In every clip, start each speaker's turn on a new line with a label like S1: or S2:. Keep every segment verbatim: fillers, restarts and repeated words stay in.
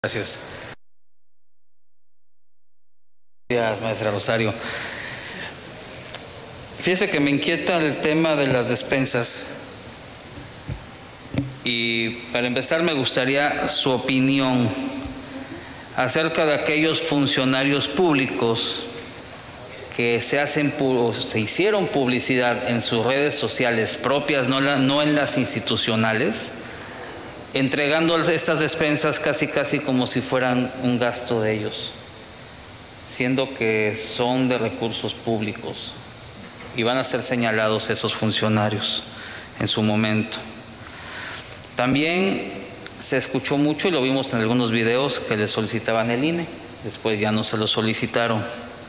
S1: Gracias. Gracias, maestra Rosario. Fíjese que me inquieta el tema de las despensas y para empezar me gustaría su opinión acerca de aquellos funcionarios públicos que se hacen o se hicieron publicidad en sus redes sociales propias, no, la, no en las institucionales, entregando estas despensas casi casi como si fueran un gasto de ellos, siendo que son de recursos públicos y van a ser señalados esos funcionarios en su momento. También se escuchó mucho y lo vimos en algunos videos que le solicitaban el I N E, después ya no se lo solicitaron.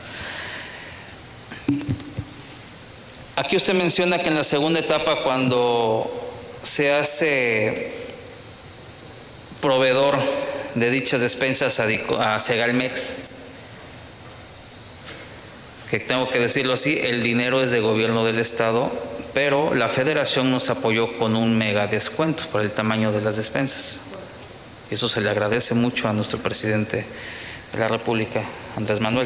S1: Aquí usted menciona que en la segunda etapa, cuando se hace proveedor de dichas despensas a Segalmex, que tengo que decirlo así, el dinero es de gobierno del Estado, pero la Federación nos apoyó con un mega descuento por el tamaño de las despensas. Eso se le agradece mucho a nuestro presidente de la República, Andrés Manuel.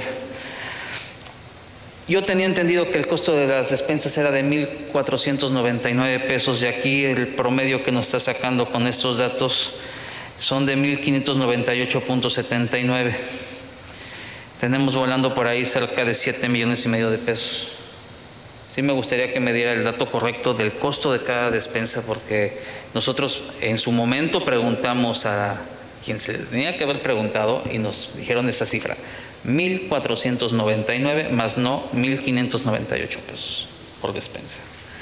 S1: Yo tenía entendido que el costo de las despensas era de mil cuatrocientos noventa y nueve pesos y aquí el promedio que nos está sacando con estos datos son de mil quinientos noventa y ocho punto setenta y nueve. Tenemos volando por ahí cerca de siete millones y medio de pesos. Sí me gustaría que me diera el dato correcto del costo de cada despensa, porque nosotros en su momento preguntamos a quien se tenía que haber preguntado y nos dijeron esa cifra, mil cuatrocientos noventa y nueve más no mil quinientos noventa y ocho pesos por despensa.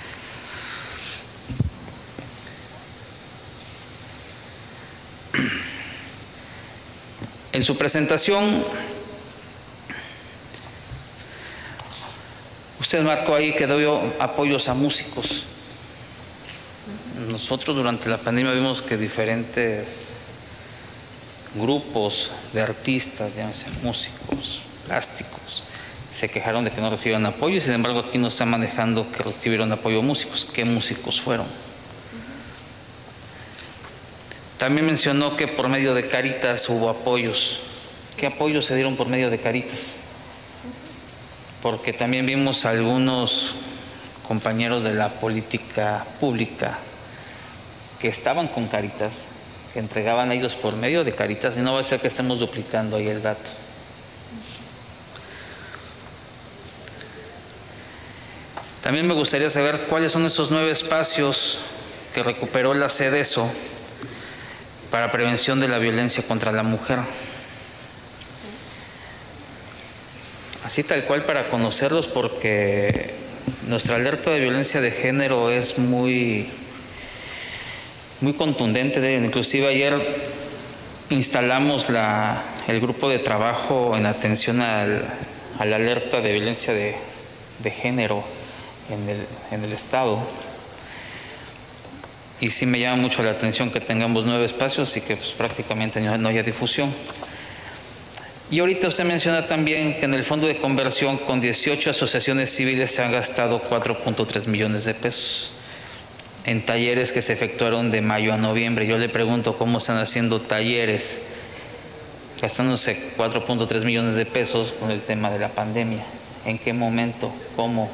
S1: En su presentación, usted marcó ahí que dio apoyos a músicos. Nosotros durante la pandemia vimos que diferentes grupos de artistas, llámese músicos, plásticos, se quejaron de que no recibieron apoyo y sin embargo aquí nos están manejando que recibieron apoyo a músicos. ¿Qué músicos fueron? También mencionó que por medio de Cáritas hubo apoyos. ¿Qué apoyos se dieron por medio de Cáritas? Porque también vimos a algunos compañeros de la política pública que estaban con Cáritas, que entregaban a ellos por medio de Cáritas, y no va a ser que estemos duplicando ahí el dato. También me gustaría saber cuáles son esos nueve espacios que recuperó la CEDESO para prevención de la violencia contra la mujer. Así tal cual para conocerlos, porque nuestra alerta de violencia de género es muy, muy contundente. De, inclusive ayer instalamos la, el grupo de trabajo en atención al, a la alerta de violencia de, de género en el, en el Estado. Y sí me llama mucho la atención que tengamos nueve espacios y que pues, prácticamente no, no haya difusión. Y ahorita usted menciona también que en el fondo de conversión con dieciocho asociaciones civiles se han gastado cuatro punto tres millones de pesos en talleres que se efectuaron de mayo a noviembre. Yo le pregunto cómo están haciendo talleres gastándose cuatro punto tres millones de pesos con el tema de la pandemia. ¿En qué momento? ¿Cómo?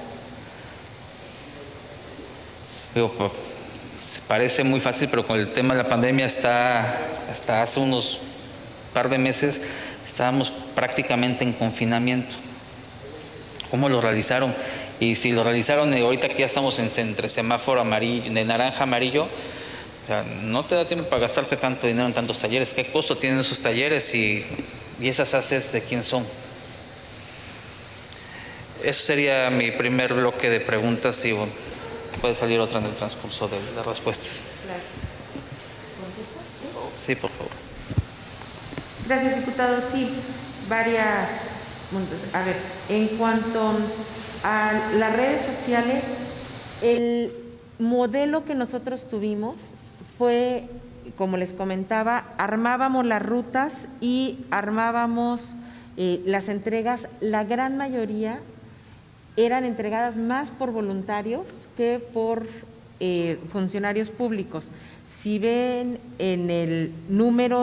S1: Digo, parece muy fácil, pero con el tema de la pandemia está, hasta hace unos par de meses estábamos prácticamente en confinamiento. ¿Cómo lo realizaron? Y si lo realizaron ahorita que ya estamos en, entre semáforo amarillo, de naranja amarillo, o sea, no te da tiempo para gastarte tanto dinero en tantos talleres. ¿Qué costo tienen esos talleres y, y esas haces de quién son? Eso sería mi primer bloque de preguntas y bueno, puede salir otra en el transcurso de las respuestas.
S2: Claro. ¿Contestas?
S1: Sí, por favor.
S2: Gracias, diputado. Sí, varias. A ver, en cuanto a las redes sociales, el modelo que nosotros tuvimos fue, como les comentaba, armábamos las rutas y armábamos eh, las entregas. La gran mayoría eran entregadas más por voluntarios que por eh, funcionarios públicos. Si ven en el número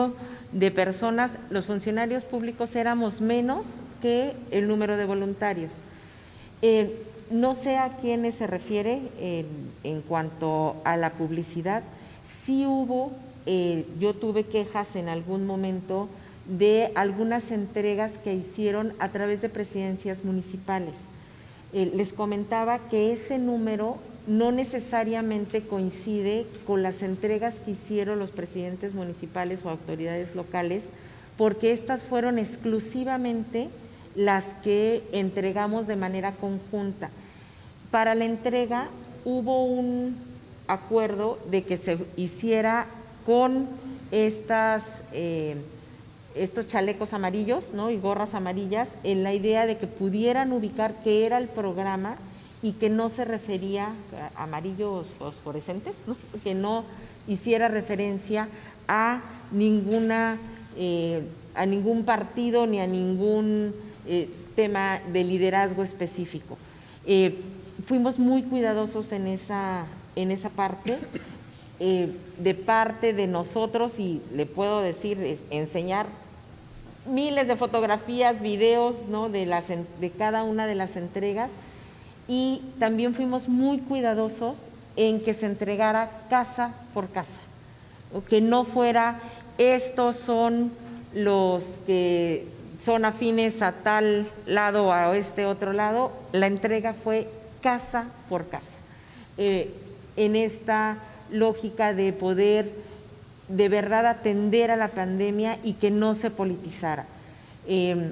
S2: de personas, los funcionarios públicos éramos menos que el número de voluntarios. Eh, no sé a quiénes se refiere eh, en cuanto a la publicidad. Sí hubo, eh, yo tuve quejas en algún momento de algunas entregas que hicieron a través de presidencias municipales. Eh, les comentaba que ese número no necesariamente coincide con las entregas que hicieron los presidentes municipales o autoridades locales, porque estas fueron exclusivamente las que entregamos de manera conjunta. Para la entrega hubo un acuerdo de que se hiciera con estas, eh, estos chalecos amarillos, ¿no?, y gorras amarillas, en la idea de que pudieran ubicar qué era el programa y que no se refería a amarillos fosforescentes, ¿no?, que no hiciera referencia a ninguna eh, a ningún partido ni a ningún eh, tema de liderazgo específico. Eh, fuimos muy cuidadosos en esa, en esa parte, eh, de parte de nosotros, y le puedo decir, eh, enseñar miles de fotografías, videos, ¿no?, de, las, de cada una de las entregas, y también fuimos muy cuidadosos en que se entregara casa por casa, o que no fuera, estos son los que son afines a tal lado o a este otro lado. La entrega fue casa por casa, eh, en esta lógica de poder de verdad atender a la pandemia y que no se politizara. Eh,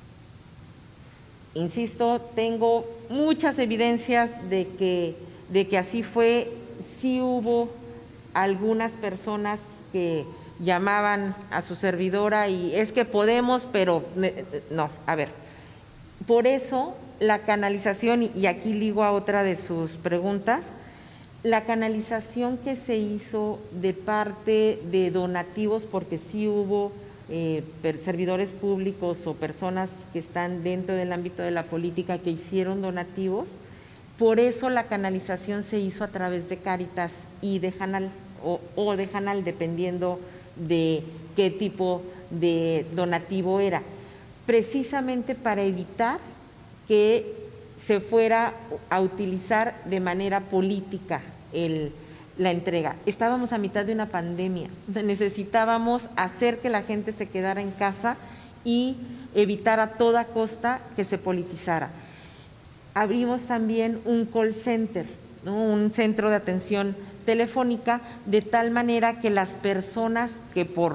S2: insisto, tengo muchas evidencias de que, de que así fue. Sí hubo algunas personas que llamaban a su servidora y es que podemos, pero no, a ver, por eso la canalización, y aquí ligo a otra de sus preguntas, la canalización que se hizo de parte de donativos, porque sí hubo eh, servidores públicos o personas que están dentro del ámbito de la política que hicieron donativos, por eso la canalización se hizo a través de Cáritas y de Janal, o, o de Janal, dependiendo de qué tipo de donativo era, precisamente para evitar que se fuera a utilizar de manera política el, la entrega. Estábamos a mitad de una pandemia, necesitábamos hacer que la gente se quedara en casa y evitar a toda costa que se politizara. Abrimos también un call center, ¿no?, un centro de atención telefónica, de tal manera que las personas que por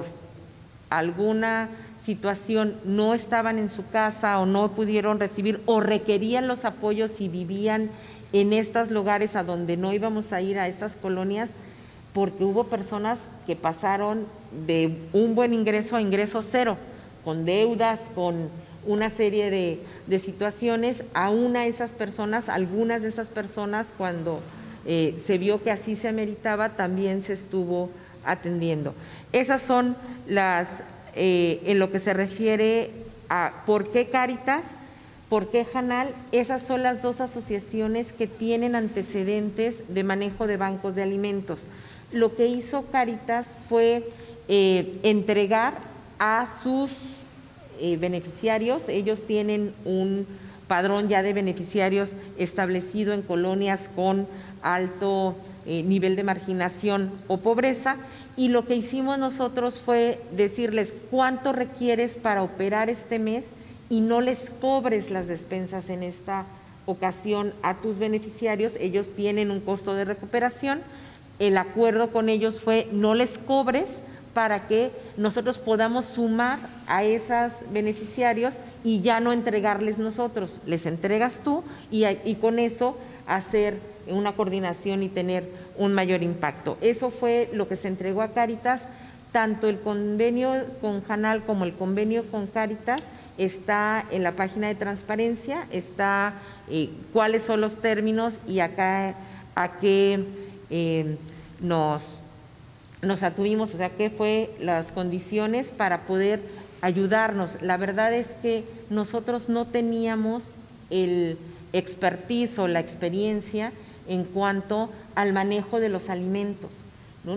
S2: alguna situación no estaban en su casa o no pudieron recibir o requerían los apoyos y vivían en estos lugares a donde no íbamos a ir, a estas colonias, porque hubo personas que pasaron de un buen ingreso a ingreso cero, con deudas, con una serie de, de situaciones. Aún a esas personas, algunas de esas personas, cuando Eh, se vio que así se ameritaba, también se estuvo atendiendo. Esas son las, eh, en lo que se refiere a por qué Cáritas, por qué Janal, esas son las dos asociaciones que tienen antecedentes de manejo de bancos de alimentos. Lo que hizo Cáritas fue eh, entregar a sus eh, beneficiarios. Ellos tienen un padrón ya de beneficiarios establecido en colonias con alto eh, nivel de marginación o pobreza, y lo que hicimos nosotros fue decirles cuánto requieres para operar este mes y no les cobres las despensas en esta ocasión a tus beneficiarios. Ellos tienen un costo de recuperación, el acuerdo con ellos fue no les cobres para que nosotros podamos sumar a esos beneficiarios y ya no entregarles nosotros, les entregas tú y, y con eso hacer una coordinación y tener un mayor impacto. Eso fue lo que se entregó a Cáritas. Tanto el convenio con Janal como el convenio con Cáritas está en la página de transparencia, está eh, cuáles son los términos y acá a qué eh, nos, nos atuvimos, o sea, qué fue las condiciones para poder ayudarnos. La verdad es que nosotros no teníamos el expertise o la experiencia en cuanto al manejo de los alimentos, ¿no?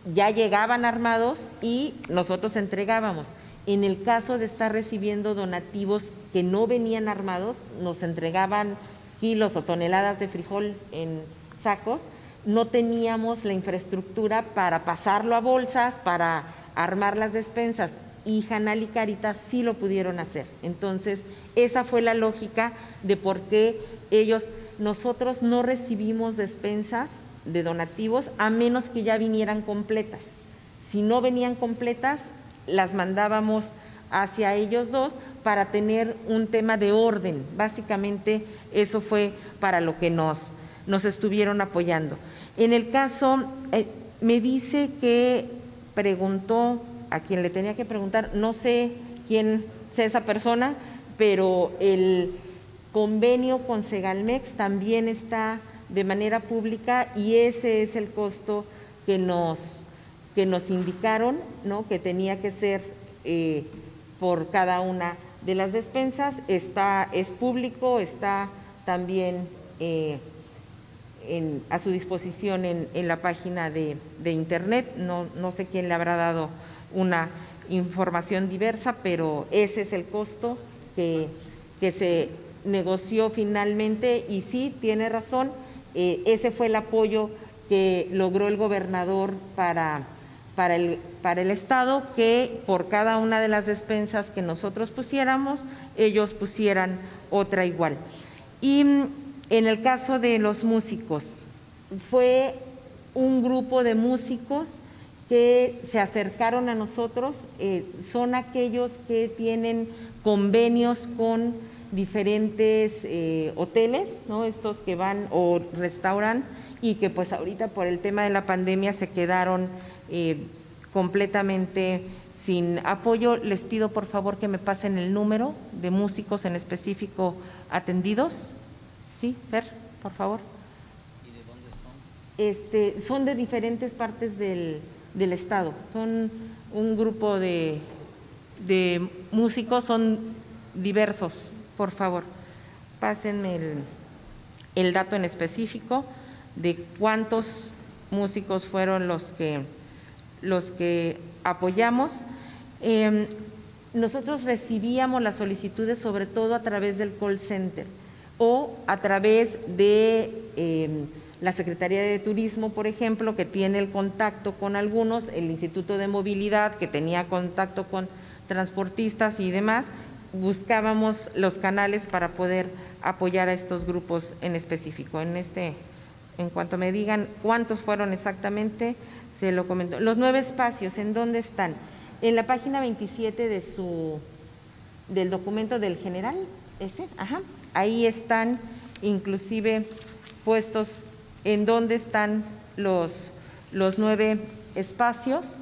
S2: ya llegaban armados y nosotros entregábamos. En el caso de estar recibiendo donativos que no venían armados, nos entregaban kilos o toneladas de frijol en sacos, no teníamos la infraestructura para pasarlo a bolsas, para armar las despensas, y Janal y Cáritas sí lo pudieron hacer. Entonces, esa fue la lógica de por qué ellos, nosotros no recibimos despensas de donativos a menos que ya vinieran completas. Si no venían completas, las mandábamos hacia ellos dos para tener un tema de orden. Básicamente eso fue para lo que nos, nos estuvieron apoyando. En el caso, eh, me dice que preguntó a quien le tenía que preguntar, no sé quién sea esa persona, pero el convenio con Segalmex también está de manera pública y ese es el costo que nos, que nos indicaron, ¿no?, que tenía que ser eh, por cada una de las despensas. Está, es público, está también eh, en, a su disposición en, en la página de, de internet. No, no sé quién le habrá dado una información diversa, pero ese es el costo que, que se negoció finalmente y sí, tiene razón, eh, ese fue el apoyo que logró el gobernador para, para, el, para el Estado, que por cada una de las despensas que nosotros pusiéramos, ellos pusieran otra igual. Y en el caso de los músicos, fue un grupo de músicos que se acercaron a nosotros, eh, son aquellos que tienen convenios con diferentes eh, hoteles, ¿no?, estos que van, o restauran, y que pues ahorita por el tema de la pandemia se quedaron eh, completamente sin apoyo. Les pido por favor que me pasen el número de músicos en específico atendidos. ¿Sí, Fer, por favor?
S1: ¿Y de dónde son?
S2: Este, son de diferentes partes del, del estado, son un grupo de, de músicos, son diversos. Por favor, pásenme el, el dato en específico de cuántos músicos fueron los que, los que apoyamos. Eh, nosotros recibíamos las solicitudes sobre todo a través del call center o a través de eh, la Secretaría de Turismo, por ejemplo, que tiene el contacto con algunos, el Instituto de Movilidad, que tenía contacto con transportistas y demás. Buscábamos los canales para poder apoyar a estos grupos en específico. En este, en cuanto me digan cuántos fueron exactamente, se lo comento. Los nueve espacios, ¿en dónde están? En la página veintisiete de su, del documento del general, ese, ajá, ahí están inclusive puestos en dónde están los, los nueve espacios.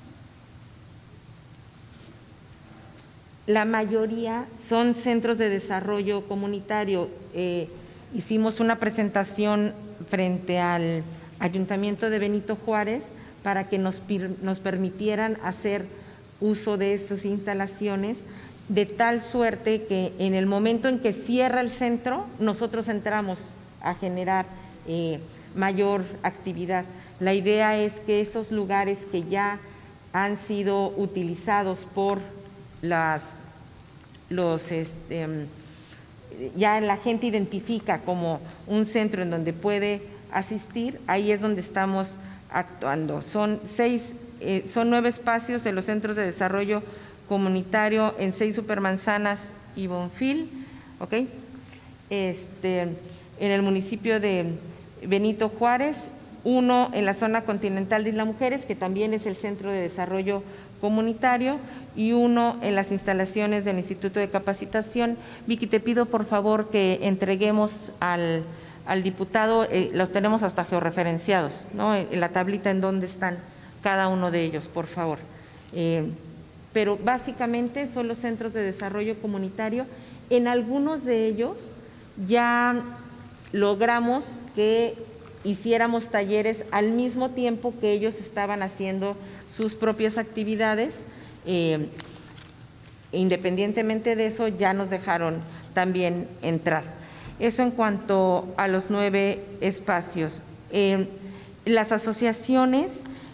S2: La mayoría son centros de desarrollo comunitario. Eh, hicimos una presentación frente al Ayuntamiento de Benito Juárez para que nos, nos permitieran hacer uso de estas instalaciones, de tal suerte que en el momento en que cierra el centro, nosotros entramos a generar eh, mayor actividad. La idea es que esos lugares que ya han sido utilizados por las los este, ya la gente identifica como un centro en donde puede asistir, ahí es donde estamos actuando. Son seis, eh, son nueve espacios de los centros de desarrollo comunitario en seis Supermanzanas y Bonfil, ¿ok? Este, en el municipio de Benito Juárez, uno en la zona continental de Isla Mujeres, que también es el centro de desarrollo comunitario, y uno en las instalaciones del Instituto de Capacitación. Vicky, te pido por favor que entreguemos al, al diputado, eh, los tenemos hasta georreferenciados, ¿no?, en la tablita en donde están cada uno de ellos, por favor. Eh, pero básicamente son los centros de desarrollo comunitario. En algunos de ellos ya logramos que hiciéramos talleres al mismo tiempo que ellos estaban haciendo sus propias actividades. Eh, independientemente de eso, ya nos dejaron también entrar. Eso en cuanto a los nueve espacios. Eh, las asociaciones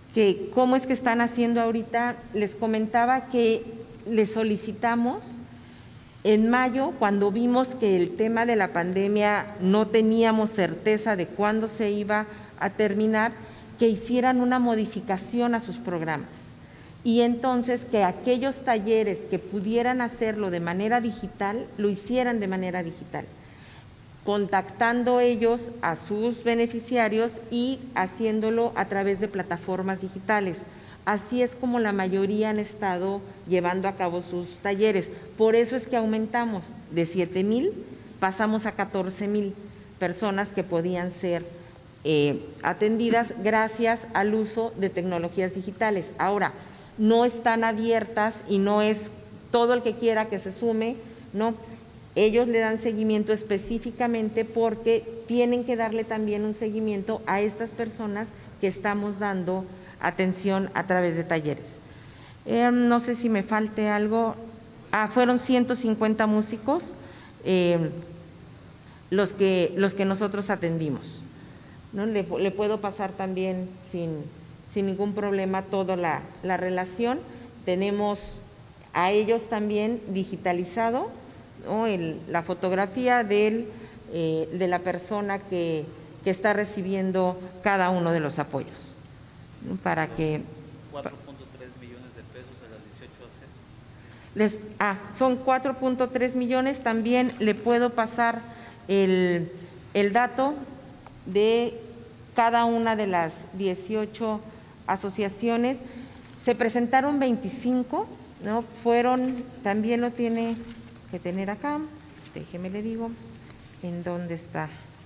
S2: que cómo es que están haciendo ahorita. Les comentaba que les solicitamos en mayo, cuando vimos que el tema de la pandemia no teníamos certeza de cuándo se iba a terminar, que hicieran una modificación a sus programas. Y entonces que aquellos talleres que pudieran hacerlo de manera digital, lo hicieran de manera digital, contactando ellos a sus beneficiarios y haciéndolo a través de plataformas digitales. Así es como la mayoría han estado llevando a cabo sus talleres. Por eso es que aumentamos de siete mil, pasamos a catorce mil personas que podían ser eh, atendidas gracias al uso de tecnologías digitales. Ahora, no están abiertas y no es todo el que quiera que se sume, no. Ellos le dan seguimiento específicamente porque tienen que darle también un seguimiento a estas personas que estamos dando atención a través de talleres. Eh, no sé si me falte algo. Ah, fueron ciento cincuenta músicos eh, los, que, los que nosotros atendimos, ¿no? Le, le puedo pasar también sin, sin ningún problema toda la, la relación. Tenemos a ellos también digitalizado, ¿no? El, la fotografía del, eh, de la persona que, que está recibiendo cada uno de los apoyos, ¿no? Para que…
S1: cuatro punto tres millones de pesos a las dieciocho A C E S.
S2: Les, ah, son cuatro punto tres millones. También le puedo pasar el, el dato de cada una de las dieciocho asociaciones. Se presentaron veinticinco, ¿no? Fueron, también lo tiene que tener acá, déjeme le digo, ¿en dónde está?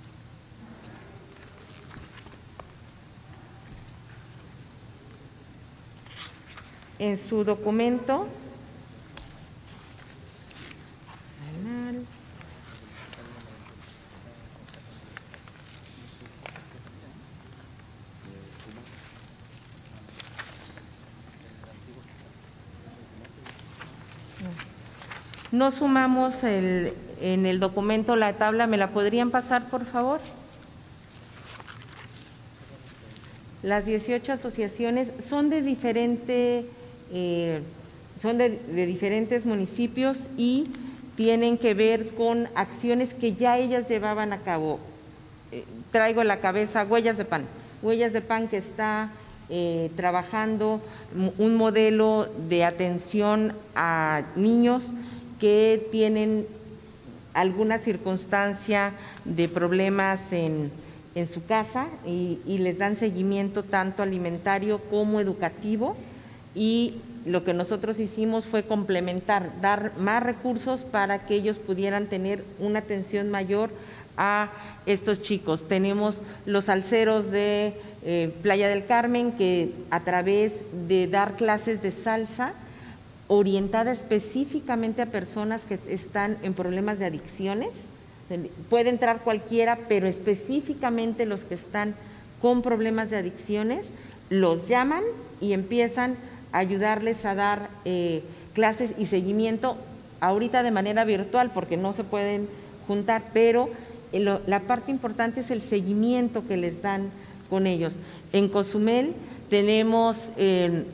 S2: En su documento. No sumamos el, en el documento la tabla, ¿me la podrían pasar, por favor? Las dieciocho asociaciones son de diferente, eh, son de, de diferentes municipios y tienen que ver con acciones que ya ellas llevaban a cabo. Eh, traigo en la cabeza Huellas de Pan, Huellas de Pan que está eh, trabajando un modelo de atención a niños que tienen alguna circunstancia de problemas en, en su casa y, y les dan seguimiento tanto alimentario como educativo, y lo que nosotros hicimos fue complementar, dar más recursos para que ellos pudieran tener una atención mayor a estos chicos. Tenemos los alceros de eh, Playa del Carmen que a través de dar clases de salsa orientada específicamente a personas que están en problemas de adicciones, puede entrar cualquiera, pero específicamente los que están con problemas de adicciones, los llaman y empiezan a ayudarles a dar eh, clases y seguimiento, ahorita de manera virtual porque no se pueden juntar, pero lo, la parte importante es el seguimiento que les dan con ellos. En Cozumel tenemos eh,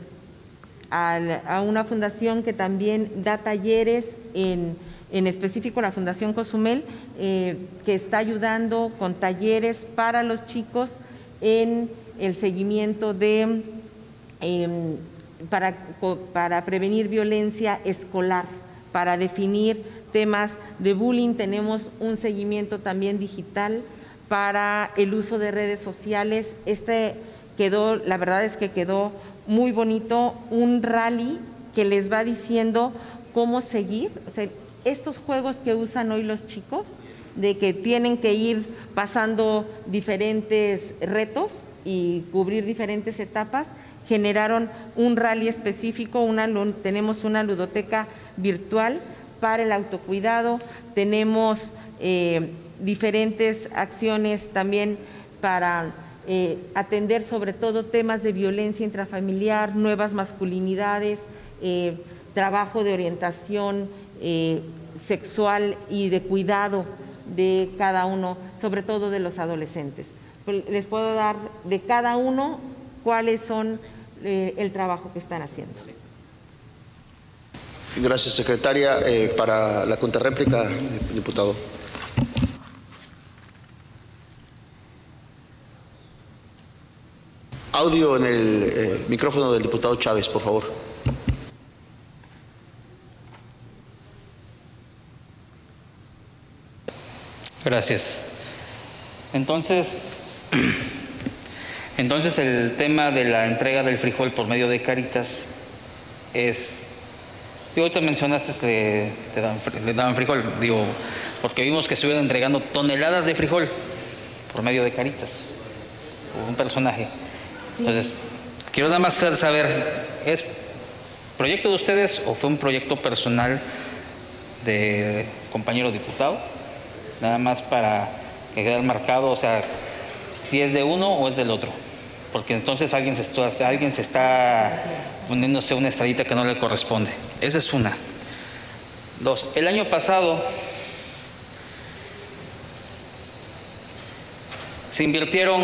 S2: a una fundación que también da talleres, en, en específico la Fundación Cozumel, eh, que está ayudando con talleres para los chicos en el seguimiento de, eh, para, para prevenir violencia escolar, para definir temas de bullying. Tenemos un seguimiento también digital para el uso de redes sociales. Este quedó, la verdad es que quedó muy bonito, un rally que les va diciendo cómo seguir, o sea, estos juegos que usan hoy los chicos, de que tienen que ir pasando diferentes retos y cubrir diferentes etapas, generaron un rally específico, una, tenemos una ludoteca virtual para el autocuidado, tenemos eh, diferentes acciones también para Eh, atender sobre todo temas de violencia intrafamiliar, nuevas masculinidades, eh, trabajo de orientación eh, sexual y de cuidado de cada uno, sobre todo de los adolescentes. Pues les puedo dar de cada uno cuáles son eh, el trabajo que están haciendo.
S3: Gracias, secretaria. Eh, para la contrarréplica, diputado. Audio en el eh, micrófono del diputado Chávez, por favor.
S1: Gracias. Entonces, entonces el tema de la entrega del frijol por medio de Cáritas es, digo, ahorita mencionaste que te dan, le daban frijol, digo, porque vimos que estuvieron entregando toneladas de frijol por medio de Cáritas, un personaje. Sí. Entonces, quiero nada más saber, ¿es proyecto de ustedes o fue un proyecto personal de compañero diputado? Nada más para que quede marcado, o sea, si es de uno o es del otro. Porque entonces alguien se está, alguien se está poniéndose una estrellita que no le corresponde. Esa es una. Dos, el año pasado se invirtieron,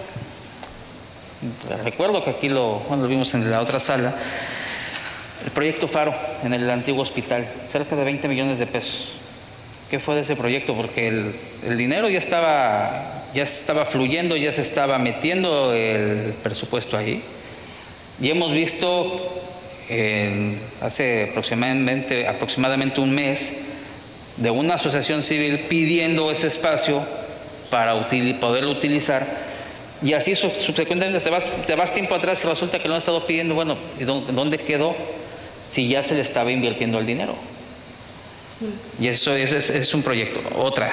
S1: recuerdo que aquí lo, bueno, lo vimos en la otra sala, el proyecto Faro en el antiguo hospital, cerca de veinte millones de pesos. ¿Qué fue de ese proyecto? Porque el, el dinero ya estaba, ya estaba fluyendo, ya se estaba metiendo el presupuesto ahí. Y hemos visto eh, hace aproximadamente, aproximadamente un mes de una asociación civil pidiendo ese espacio para util, poderlo utilizar. Y así subsecuentemente te vas, te vas tiempo atrás y resulta que lo han estado pidiendo. Bueno, ¿y dónde quedó si ya se le estaba invirtiendo el dinero? Y eso es, es, es un proyecto. Otra.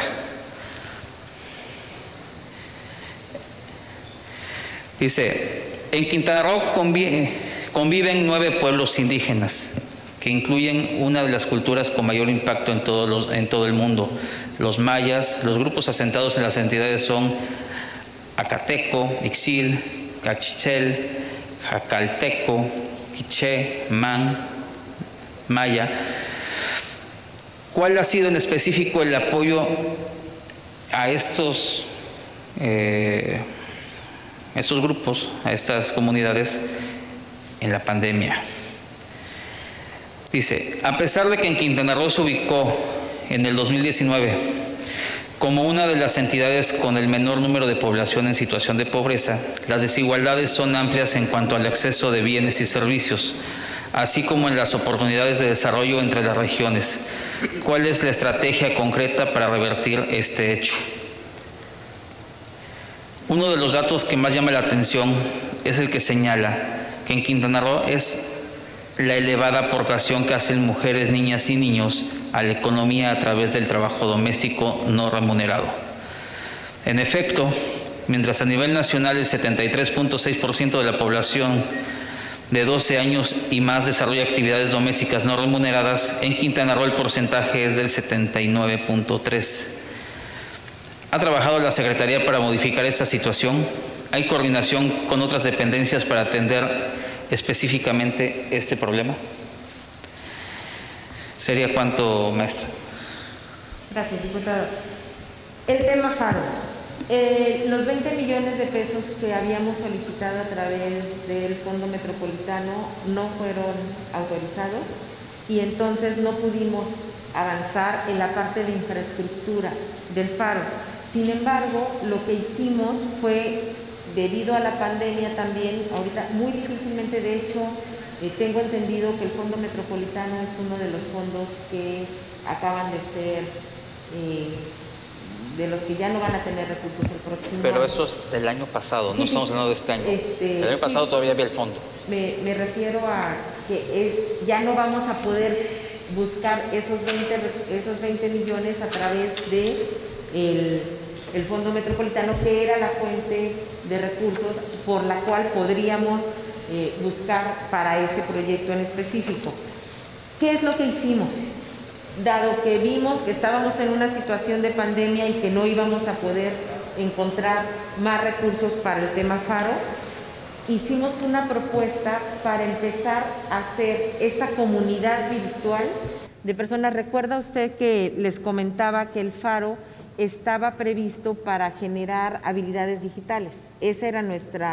S1: Dice, en Quintana Roo convive, conviven nueve pueblos indígenas que incluyen una de las culturas con mayor impacto en, todos los, en todo el mundo. Los mayas, los grupos asentados en las entidades son Acateco, Ixil, Cachichel, Jacalteco, Quiché, Man, Maya. ¿Cuál ha sido en específico el apoyo a estos, eh, estos grupos, a estas comunidades en la pandemia? Dice, a pesar de que en Quintana Roo se ubicó en el dos mil diecinueve como una de las entidades con el menor número de población en situación de pobreza, las desigualdades son amplias en cuanto al acceso de bienes y servicios, así como en las oportunidades de desarrollo entre las regiones. ¿Cuál es la estrategia concreta para revertir este hecho? Uno de los datos que más llama la atención es el que señala que en Quintana Roo es la elevada aportación que hacen mujeres, niñas y niños a la economía a través del trabajo doméstico no remunerado. En efecto, mientras a nivel nacional el setenta y tres punto seis por ciento de la población de doce años y más desarrolla actividades domésticas no remuneradas, en Quintana Roo el porcentaje es del setenta y nueve punto tres. ¿Ha trabajado la Secretaría para modificar esta situación? ¿Hay coordinación con otras dependencias para atender específicamente este problema? ¿Sería cuánto, maestra?
S2: Gracias, diputado. El tema Faro. Eh, los veinte millones de pesos que habíamos solicitado a través del Fondo Metropolitano no fueron autorizados y entonces no pudimos avanzar en la parte de infraestructura del Faro. Sin embargo, lo que hicimos fue, debido a la pandemia también, ahorita muy difícilmente, de hecho, eh, tengo entendido que el Fondo Metropolitano es uno de los fondos que acaban de ser... Eh, de los que ya no van a tener recursos el próximo
S1: Pero
S2: año.
S1: eso es del año pasado, no
S2: sí,
S1: estamos
S2: sí.
S1: hablando de este año.
S2: Este,
S1: el año pasado sí. Todavía había el fondo.
S2: Me, me refiero a que es, ya no vamos a poder buscar esos veinte, esos veinte millones a través de el, el Fondo Metropolitano, que era la fuente de recursos por la cual podríamos eh, buscar para ese proyecto en específico. ¿Qué es lo que hicimos? Dado que vimos que estábamos en una situación de pandemia y que no íbamos a poder encontrar más recursos para el tema Faro, hicimos una propuesta para empezar a hacer esta comunidad virtual de personas. ¿Recuerda usted que les comentaba que el Faro estaba previsto para generar habilidades digitales? Esa era nuestra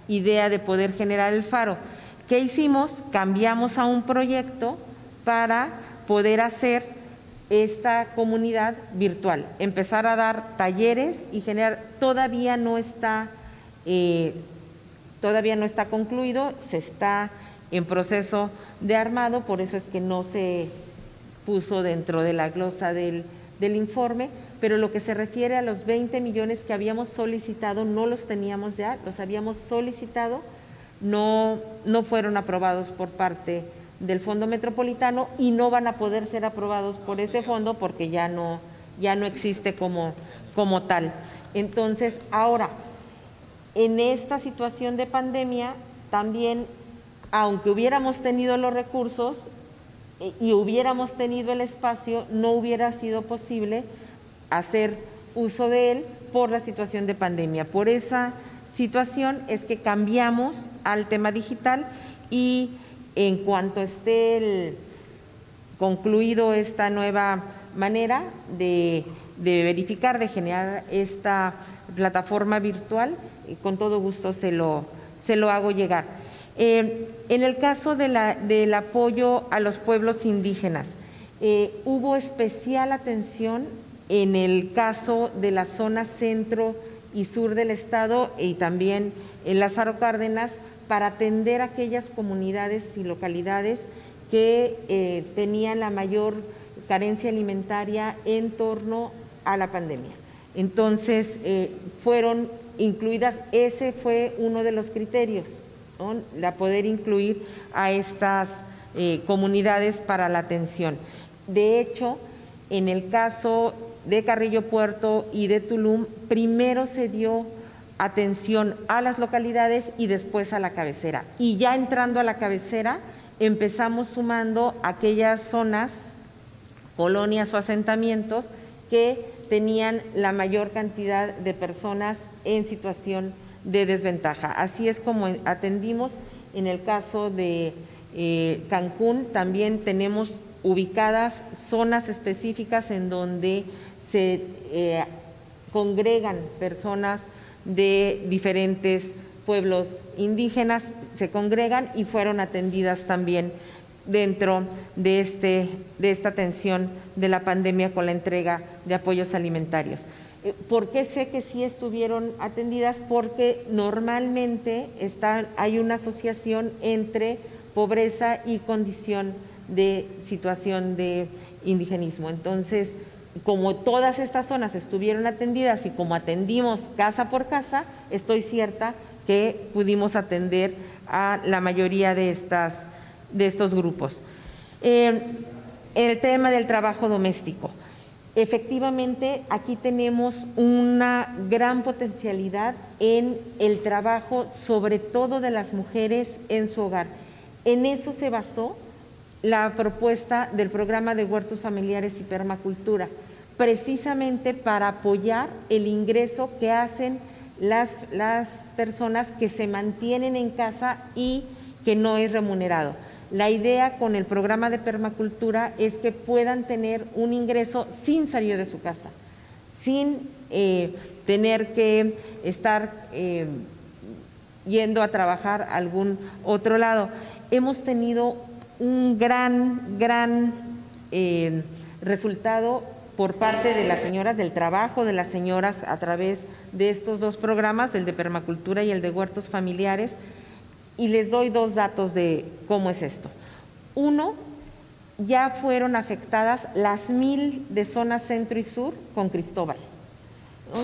S2: idea de poder generar el faro. ¿Qué hicimos? Cambiamos a un proyecto para poder hacer esta comunidad virtual, empezar a dar talleres y generar, todavía no está, eh, todavía no está concluido, se está en proceso de armado, por eso es que no se puso dentro de la glosa del, del informe, pero lo que se refiere a los veinte millones que habíamos solicitado, no los teníamos ya, los habíamos solicitado, no, no fueron aprobados por parte del Fondo Metropolitano y no van a poder ser aprobados por ese fondo porque ya no, ya no existe como, como tal. Entonces, ahora, en esta situación de pandemia, también, aunque hubiéramos tenido los recursos y hubiéramos tenido el espacio, no hubiera sido posible hacer uso de él por la situación de pandemia. Por esa situación es que cambiamos al tema digital y en cuanto esté el, concluido esta nueva manera de, de verificar, de generar esta plataforma virtual, con todo gusto se lo, se lo hago llegar. Eh, en el caso de la, del apoyo a los pueblos indígenas, eh, hubo especial atención en el caso de la zona centro y sur del estado y también en Lázaro Cárdenas, para atender a aquellas comunidades y localidades que eh, tenían la mayor carencia alimentaria en torno a la pandemia. Entonces, eh, fueron incluidas, ese fue uno de los criterios, ¿no? La poder incluir a estas eh, comunidades para la atención. De hecho, en el caso de Carrillo Puerto y de Tulum, primero se dio atención a las localidades y después a la cabecera. Y ya entrando a la cabecera, empezamos sumando aquellas zonas, colonias o asentamientos que tenían la mayor cantidad de personas en situación de desventaja. Así es como atendimos en el caso de eh, Cancún, también tenemos ubicadas zonas específicas en donde se eh, congregan personas de diferentes pueblos indígenas, se congregan y fueron atendidas también dentro de, este, de esta atención de la pandemia con la entrega de apoyos alimentarios. ¿Por qué sé que sí estuvieron atendidas? Porque normalmente está, hay una asociación entre pobreza y condición de situación de indigenismo. Entonces, como todas estas zonas estuvieron atendidas y como atendimos casa por casa, estoy cierta que pudimos atender a la mayoría de, estas, de estos grupos. Eh, el tema del trabajo doméstico. Efectivamente, aquí tenemos una gran potencialidad en el trabajo, sobre todo de las mujeres en su hogar. En eso se basó la propuesta del programa de huertos familiares y permacultura, precisamente para apoyar el ingreso que hacen las, las personas que se mantienen en casa y que no es remunerado. La idea con el programa de permacultura es que puedan tener un ingreso sin salir de su casa, sin eh, tener que estar eh, yendo a trabajar a algún otro lado. Hemos tenido un gran, gran eh, resultado por parte de las señoras, del trabajo de las señoras a través de estos dos programas, el de permacultura y el de huertos familiares, y les doy dos datos de cómo es esto. Uno, ya fueron afectadas las mil de zona centro y sur con Cristóbal, ¿no?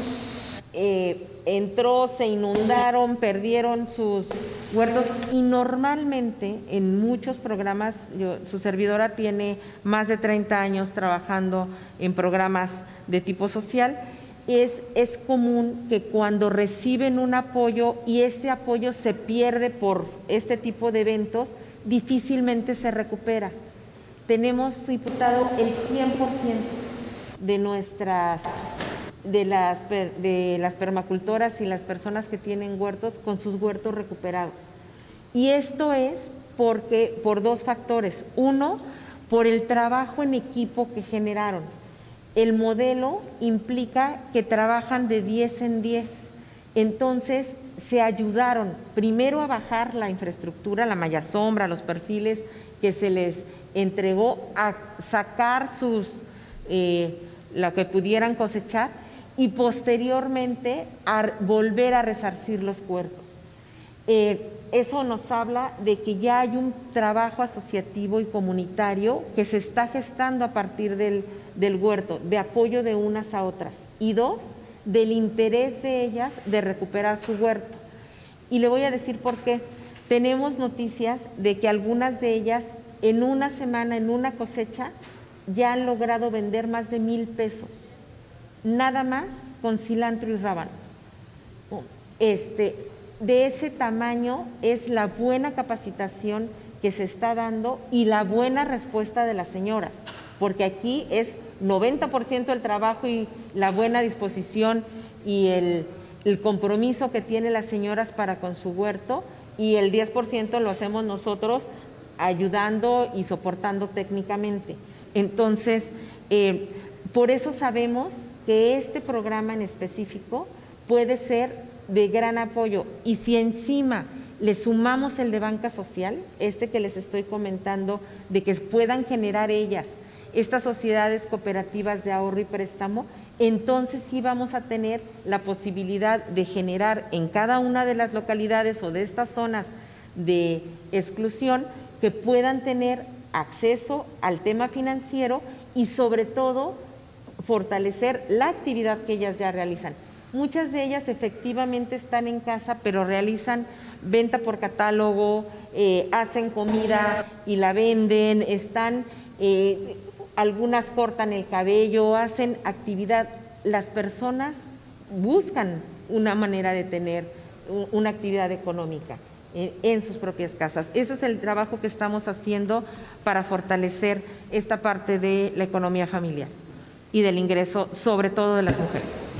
S2: Eh, entró, se inundaron, perdieron sus huertos y normalmente en muchos programas, yo, su servidora tiene más de treinta años trabajando en programas de tipo social, es, es común que cuando reciben un apoyo y este apoyo se pierde por este tipo de eventos, difícilmente se recupera. Tenemos, diputado, el cien por ciento de nuestras de las, de las permacultoras y las personas que tienen huertos con sus huertos recuperados. Y esto es porque por dos factores. Uno, por el trabajo en equipo que generaron. El modelo implica que trabajan de diez en diez Entonces, se ayudaron primero a bajar la infraestructura, la malla sombra, los perfiles que se les entregó, a sacar sus, eh, lo que pudieran cosechar, y posteriormente a volver a resarcir los huertos. Eh, eso nos habla de que ya hay un trabajo asociativo y comunitario que se está gestando a partir del, del huerto, de apoyo de unas a otras, y dos, del interés de ellas de recuperar su huerto. Y le voy a decir por qué. Tenemos noticias de que algunas de ellas en una semana, en una cosecha, ya han logrado vender más de mil pesos, nada más con cilantro y rábanos. Este, de ese tamaño es la buena capacitación que se está dando y la buena respuesta de las señoras, porque aquí es noventa por ciento el trabajo y la buena disposición y el, el compromiso que tienen las señoras para con su huerto, y el diez por ciento lo hacemos nosotros ayudando y soportando técnicamente. Entonces, eh, por eso sabemos que este programa en específico puede ser de gran apoyo, y si encima le sumamos el de banca social, este que les estoy comentando, de que puedan generar ellas estas sociedades cooperativas de ahorro y préstamo, entonces sí vamos a tener la posibilidad de generar en cada una de las localidades o de estas zonas de exclusión que puedan tener acceso al tema financiero y sobre todo fortalecer la actividad que ellas ya realizan. Muchas de ellas efectivamente están en casa, pero realizan venta por catálogo, eh, hacen comida y la venden, están, eh, algunas cortan el cabello, hacen actividad. Las personas buscan una manera de tener una actividad económica en, en sus propias casas. Eso es el trabajo que estamos haciendo para fortalecer esta parte de la economía familiar y del ingreso, sobre todo de las mujeres.